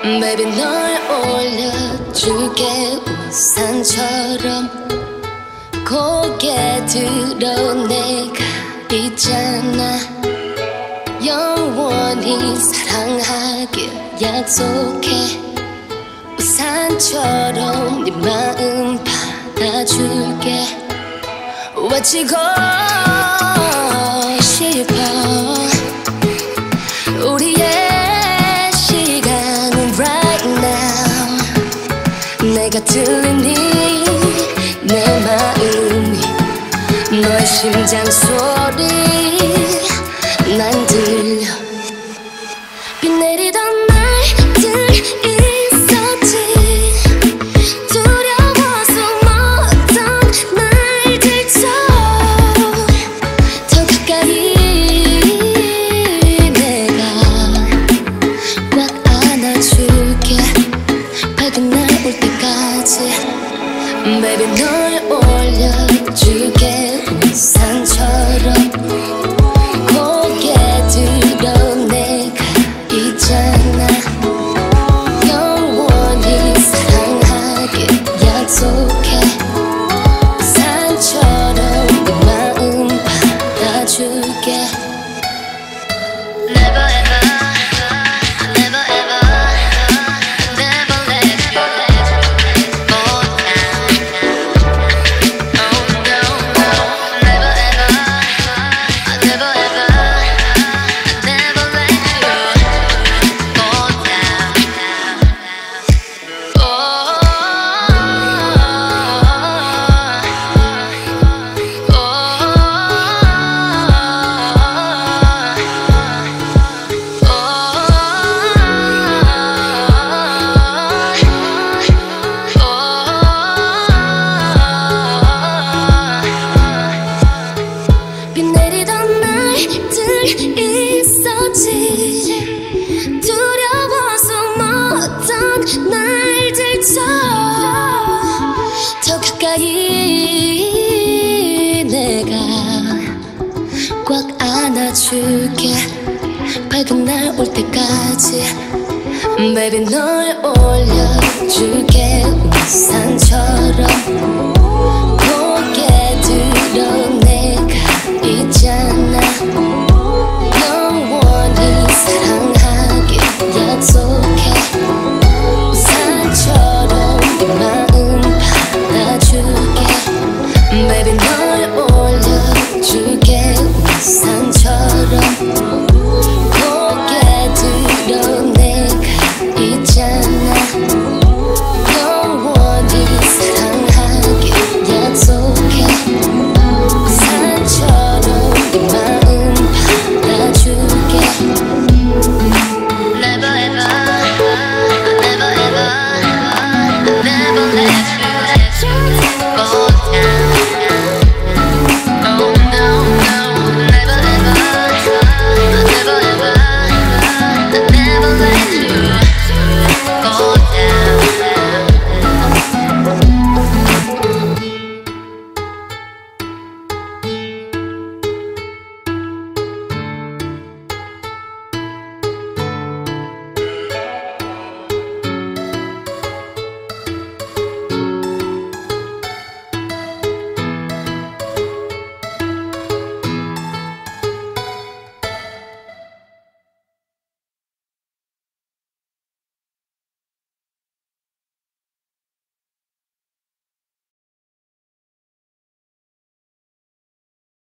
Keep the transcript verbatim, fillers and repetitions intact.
Baby 널 올려줄게 우산처럼 고개 들어 내가 있잖아. 영원히 사랑하길 약속해. 우산처럼 네 마음 받아줄게. 외치고 싶어. 우리의 시간은 right now. 내가 들리니 내 마음이 너의 심장 소리 난 들려. 비 내리던 날들 있었지. 두려워서 멎던 날들도 더 가까이 내가 꽉 안아줄게. 밝은 날 올 때까지. Baby 널 올려줄게 우산처럼 고개 들어 내가 있잖아. 영원히 사랑하길 약속해. 우산처럼 내 마음 받아줄게. Never ever, never ever, never let you go down. Oh no, no, never ever, never ever, never let you go down. Oh, 비 내리던 날들 있었지. 두려워서 멎던 날들도 더 가까이 내가 꽉 안아줄게. 밝은 날 올 때까지. Baby 널 올려줄게 우산처럼 고개 들어